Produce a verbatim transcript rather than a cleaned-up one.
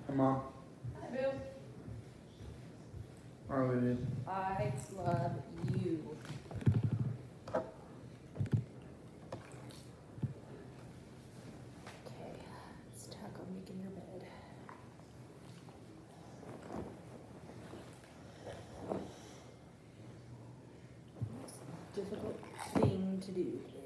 Hi, Mom. Hi, Boo. Arlie. I love you. Okay, let's tackle making your bed. Difficult thing to do.